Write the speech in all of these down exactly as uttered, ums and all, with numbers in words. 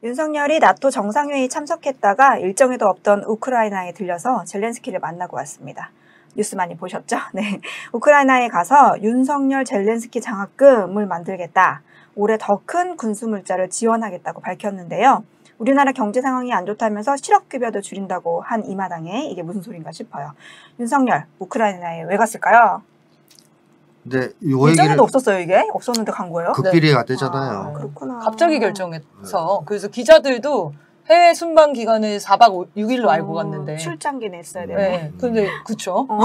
윤석열이 나토 정상회의 참석했다가 일정에도 없던 우크라이나에 들려서 젤렌스키를 만나고 왔습니다. 뉴스 많이 보셨죠? 네. 우크라이나에 가서 윤석열 젤렌스키 장학금을 만들겠다. 올해 더 큰 군수물자를 지원하겠다고 밝혔는데요. 우리나라 경제 상황이 안 좋다면서 실업급여도 줄인다고 한 이 마당에 이게 무슨 소린가 싶어요. 윤석열, 우크라이나에 왜 갔을까요? 네, 요 일정에도 얘기를 없었어요, 이게? 없었는데 간 거예요? 극비리에 갔대잖아요. 아, 그렇구나. 갑자기 결정해서 그래서 기자들도 해외 순방 기간을 사박 육일로 어, 알고 갔는데 출장기 냈어야 되네. 네, 근데 그쵸. 어,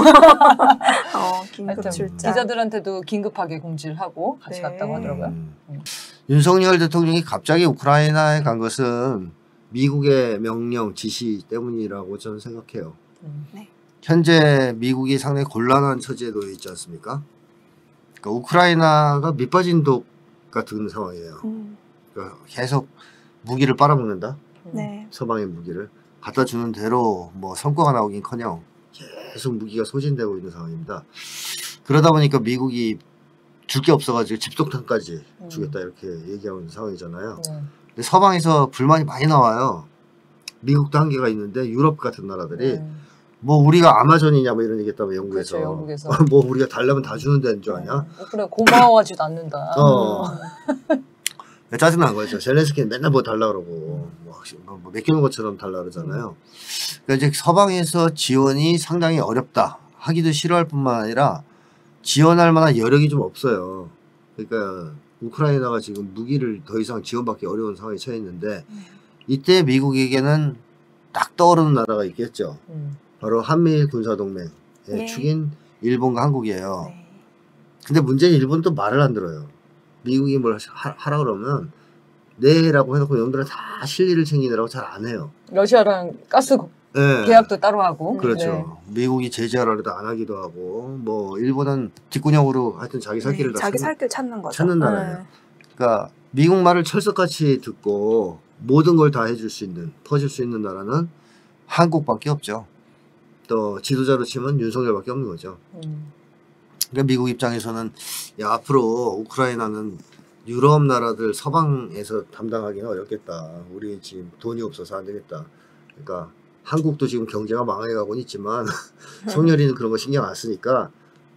긴급 하여튼 출장. 기자들한테도 긴급하게 공지를 하고 같이 네. 갔다고 하더라고요. 음. 윤석열 대통령이 갑자기 우크라이나에 간 것은 미국의 명령, 지시 때문이라고 저는 생각해요. 음. 네. 현재 미국이 상당히 곤란한 처지에 놓여 있지 않습니까? 그러니까 우크라이나가 밑빠진 독 같은 상황이에요. 음, 그러니까 계속 무기를 빨아먹는다. 네. 서방의 무기를 갖다 주는 대로 뭐 성과가 나오긴커녕 계속 무기가 소진되고 있는 상황입니다. 그러다 보니까 미국이 줄 게 없어가지고 집속탄까지 음. 주겠다 이렇게 얘기하고 있는 상황이잖아요. 네. 근데 서방에서 불만이 많이 나와요. 미국도 한계가 있는데 유럽 같은 나라들이 음. 뭐 우리가 아마존이냐 뭐 이런 얘기했다며 영국에서. 그렇죠, 영국에서. 뭐 우리가 달라면 다 주는 데인 줄 아냐? 네. 그래 고마워하지도 않는다. 어. 짜증난 거죠. 젤렌스키는 맨날 뭐 달라 그러고 뭐, 뭐 맡겨놓은 것처럼 달라 그러잖아요. 그러니까 이제 서방에서 지원이 상당히 어렵다. 하기도 싫어할 뿐만 아니라 지원할 만한 여력이 좀 없어요. 그러니까 우크라이나가 지금 무기를 더 이상 지원받기 어려운 상황에 처해 있는데 이때 미국에게는 딱 떠오르는 나라가 있겠죠. 음. 바로 한미일 군사동맹의 네. 축인 일본과 한국이에요. 네. 근데 문제는 일본도 말을 안 들어요. 미국이 뭘 하, 하라 그러면 네라고 해놓고 놈들은 다 실리를 챙기느라고 잘 안 해요. 러시아랑 가스 네. 계약도 따로 하고. 그렇죠. 네. 미국이 제재하라 해도 안 하기도 하고 뭐 일본은 뒷구녕으로 하여튼 자기 살 길을 네, 다 자기 찾는, 살길 찾는 거죠. 찾는 나라예요. 그러니까 미국 말을 철석같이 듣고 모든 걸 다 해줄 수 있는 퍼줄 수 있는 나라는 한국밖에 없죠. 또 지도자로 치면 윤석열밖에 없는 거죠. 음. 그러니까 미국 입장에서는 야, 앞으로 우크라이나는 유럽 나라들 서방에서 담당하기는 어렵겠다. 우리 지금 돈이 없어서 안 되겠다. 그러니까 한국도 지금 경제가 망해가고는 있지만 송열이는 그런 거 신경 안 쓰니까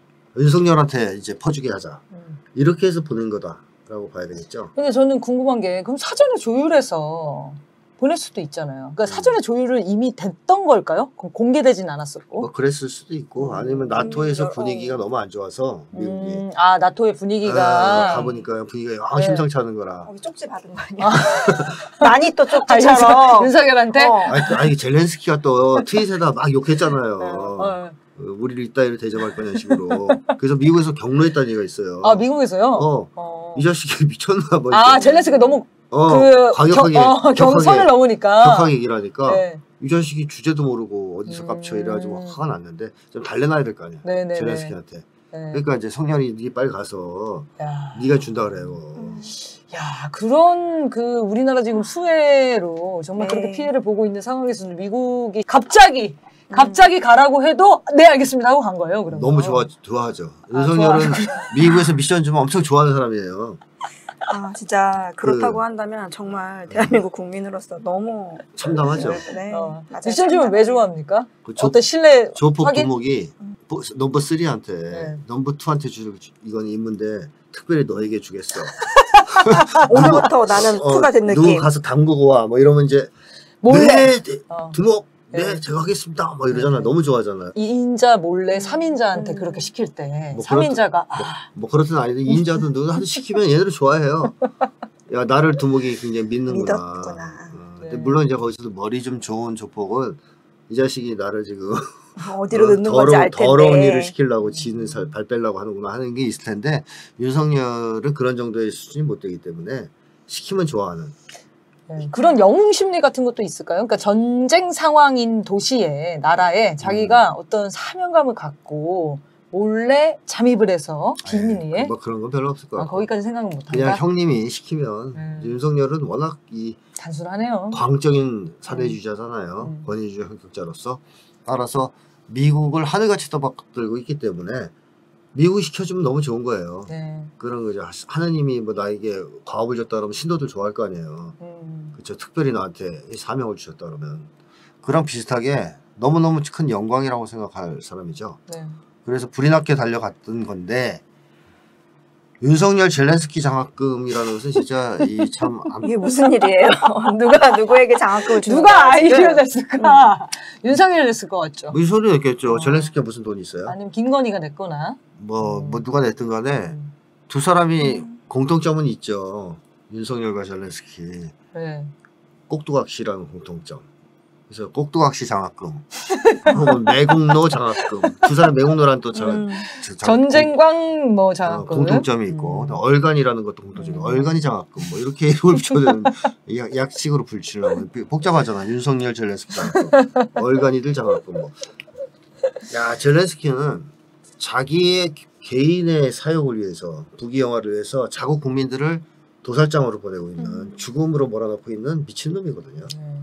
윤석열한테 이제 퍼주게 하자. 음. 이렇게 해서 보낸 거다라고 봐야 되겠죠. 근데 저는 궁금한 게 그럼 사전에 조율해서 보낼 수도 있잖아요. 그러니까 사전에 조율을 이미 됐던 걸까요? 그럼 공개되진 않았었고. 뭐 그랬을 수도 있고 아니면 나토에서 분위기가 너무 안 좋아서 미국이 음, 아 나토의 분위기가 아, 가보니까 분위기가 아, 네. 심상치 않은 거라. 어, 쪽지 받은 거 아니야? 많이 또 아, 윤석, 쪽지처럼. 윤석열한테 어. 아니, 아니 젤렌스키가 또 트윗에다 막 욕했잖아요. 어. 우리를 이따위로 대접할 거냐는 식으로. 그래서 미국에서 경로했다는 얘기가 있어요. 아 미국에서요? 어. 어. 이 자식이 미쳤나 봐. 아 이렇게. 젤렌스키가 너무 어, 그 과격하게, 경, 어, 경선을 넘으니까 격하게 얘기를 하니까 네. 이 자식이 주제도 모르고 어디서 음. 깝쳐 이래가지고 화가 났는데 좀 달래놔야 될 거 아니야. 네네네. 젤렌스키한테. 네. 그러니까 이제 성렬이 니 빨리 가서 야. 네가 준다 그래요. 음. 야 그런 그 우리나라 지금 수해로 정말 네. 그렇게 피해를 보고 있는 상황에서는 미국이 갑자기 갑자기 가라고 해도 네 알겠습니다 하고 간 거예요. 그러면 너무 좋아 좋아하죠. 아, 윤석열은 미국에서 미션 주면 엄청 좋아하는 사람이에요. 아, 진짜 그렇다고 그- 한다면 정말 대한민국 국민으로서 너무 참담하죠. 네. 어. 맞아요. 미션 주면 왜 좋아합니까? 그 조, 어떤 신뢰 조폭 확인? 두목이 보- 넘버 쓰리한테 네. 넘버 투한테 줄 이건 임무인데 특별히 너에게 주겠어. 오늘부터 나는 어, 투가 된 누구 느낌. 가서 담그고 와. 뭐 이러면 이제 몰래 네, 네, 어. 두목 네, 네. 제가 하겠습니다. 뭐 이러잖아. 네. 너무 좋아하잖아요. 이인자 몰래 삼인자한테 음. 그렇게 시킬 때 뭐 삼인자가 아, 뭐 그렇든 아니든 인자든 누구 하도 시키면 얘네들 좋아해요. 야 나를 두목이 굉장히 믿는구나. 믿었구나. 어, 근데 네. 물론 이제 거기서도 머리 좀 좋은 조폭은 이 자식이 나를 지금 어디로 넣는 건지 더러운, 알 텐데. 더러운 일을 시키려고 지는 살, 발 빼려고 하는구나 하는 게 있을 텐데 윤석열은 그런 정도의 수준이 못 되기 때문에 시키면 좋아하는. 네. 그런 영웅 심리 같은 것도 있을까요? 그러니까 전쟁 상황인 도시에 나라에 자기가 어떤 사명감을 갖고 몰래 잠입을 해서 비밀리에 뭐 그런 건 별로 없을 것 아, 같고. 거기까지 생각은 못한다. 그냥 형님이 시키면 음. 윤석열은 워낙 이 단순하네요. 광적인 사대주의자잖아요. 음. 권위주의 헌격자로서. 따라서 미국을 하늘같이 떠받들고 있기 때문에 미국이 시켜주면 너무 좋은 거예요. 네. 그런 거죠. 하느님이 뭐 나에게 과업을 줬다 그러면 신도들 좋아할 거 아니에요. 음. 그렇죠. 특별히 나한테 이 사명을 주셨다 그러면 그랑 비슷하게 너무너무 큰 영광이라고 생각할 사람이죠. 네. 그래서 불이 나게 달려갔던 건데 윤석열 젤렌스키 장학금이라는 것은 진짜 이 참 이게 무슨 일이에요? 누가 누구에게 장학금을 주는 누가 거야, 지금? 아이디어 냈을까? 윤석열 냈을 것 같죠. 무슨 소리 냈겠죠. 어. 젤렌스키가 무슨 돈이 있어요? 아니면 김건희가 냈거나. 뭐, 음. 뭐 누가 냈든 간에 음. 두 사람이 음. 공통점은 있죠. 윤석열과 젤렌스키. 네. 꼭두각시라는 공통점. 그래서 꼭두각시 장학금 혹은 매국노 장학금. 두 사람 매국노란 또 장, 음. 저 장- 전쟁광 뭐 어, 장학금. 공통점이 있고 음. 또 얼간이라는 것도 공통점이 있고 음. 얼간이 장학금 뭐 이렇게 이름을 붙여야 약, 약식으로 불치려면 복잡하잖아. 윤석열 젤렌스키 장학금 얼간이들 장학금 뭐. 야 젤렌스키는 자기의 개인의 사역을 위해서 부귀영화를 위해서 자국 국민들을 도살장으로 보내고 있는 음. 죽음으로 몰아넣고 있는 미친놈이거든요. 네.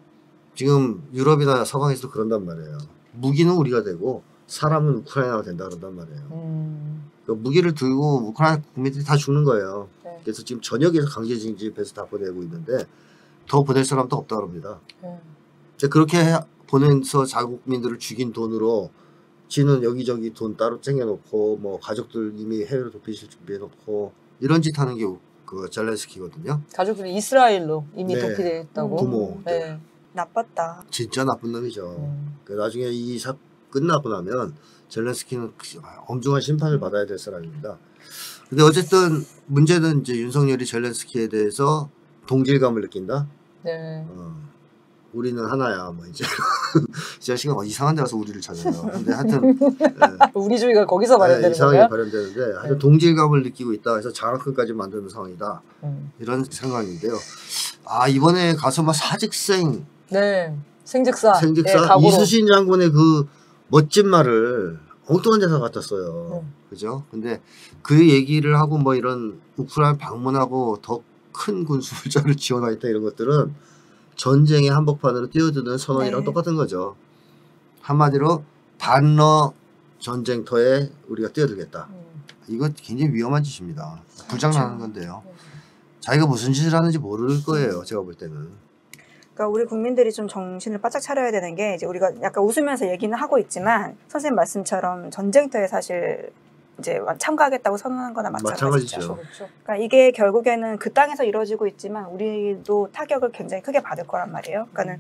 지금 유럽이나 서방에서도 그런단 말이에요. 무기는 우리가 되고 사람은 우크라이나가 된다 그런단 말이에요. 음. 그 무기를 들고 우크라이나 국민들이 다 죽는 거예요. 네. 그래서 지금 전역에서 강제 징집해서 다 보내고 있는데 더 보낼 사람도 없다 그럽니다. 네. 이제 그렇게 해- 보내서 자국 국민들을 죽인 돈으로 지는 여기저기 돈 따로 쟁여놓고 뭐 가족들 이미 해외로 도피실 준비해놓고 이런 짓 하는 게 그 젤렌스키거든요. 가족들이 이스라엘로 이미 네. 도피됐다고. 부모. 네. 나빴다. 진짜 나쁜 놈이죠. 음. 그 나중에 이 사 끝나고 나면 젤렌스키는 엄중한 심판을 받아야 될 사람입니다. 근데 어쨌든 문제는 이제 윤석열이 젤렌스키에 대해서 동질감을 느낀다. 네. 어, 우리는 하나야. 뭐 이제 이 자식은 어, 이상한 데 가서 우리를 찾아요. 근데 하여튼 예, 우리주의가 거기서 예, 발현되는 이상하게 거예요? 발현되는데 하여튼 네. 동질감을 느끼고 있다. 해서 장학금까지 만드는 상황이다. 음. 이런 생각인데요. 아 이번에 가서 막 사직생 네. 생직사. 생직사 네, 각오로. 이수신 장군의 그 멋진 말을 엉뚱한 데서 갖다 써요. 네. 그죠? 근데 그 얘기를 하고 뭐 이런 우크라이나 방문하고 더 큰 군수 물자를 지원하겠다 이런 것들은 전쟁의 한복판으로 뛰어드는 선언이랑 네. 똑같은 거죠. 한마디로 반러 전쟁터에 우리가 뛰어들겠다. 음. 이거 굉장히 위험한 짓입니다. 불장난하는 그렇죠. 건데요. 네. 자기가 무슨 짓을 하는지 모를 거예요. 제가 볼 때는. 그러니까 우리 국민들이 좀 정신을 바짝 차려야 되는 게 이제 우리가 약간 웃으면서 얘기는 하고 있지만 선생님 말씀처럼 전쟁터에 사실 이제 참가하겠다고 선언한 거나 마찬가지죠. 마찬가지죠. 그렇죠. 그러니까 이게 결국에는 그 땅에서 이루어지고 있지만 우리도 타격을 굉장히 크게 받을 거란 말이에요. 그러니까는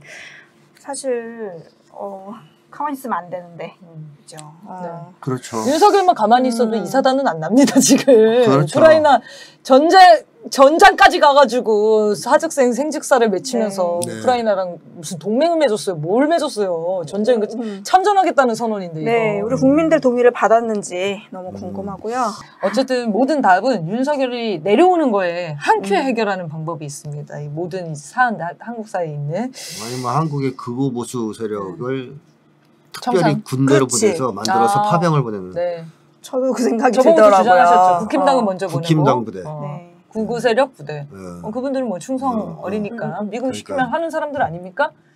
사실 어, 가만히 있으면 안 되는데 음. 그죠. 어. 그렇죠. 윤석열만 가만히 있어도 음. 이 사단은 안 납니다, 지금. 그렇죠. 우크라이나 전쟁, 전장까지 가가지고 사직생 생직사를 맺히면서 네. 우크라이나랑 무슨 동맹을 맺었어요. 뭘 맺었어요. 전쟁 그 음. 참전하겠다는 선언인데, 네, 이거. 우리 국민들 동의를 받았는지 너무 음. 궁금하고요. 어쨌든 모든 답은 윤석열이 내려오는 거에 한 큐에 음. 해결하는 방법이 있습니다. 이 모든 사안, 한국 사회에 있는. 아니 뭐 한국의 극우 보수 세력을 특별히 청산. 군대로 그렇지. 보내서 만들어서 아. 파병을 보내는 네. 저도 그 생각이 저번부터 들더라고요. 주장하셨죠. 국힘당은 어. 먼저 보내고. 국힘당 부대. 어. 네. 구구 세력 부대. 예. 어, 그분들은 뭐 충성 어, 어. 어리니까 미국 그러니까. 시키면 하는 사람들 아닙니까?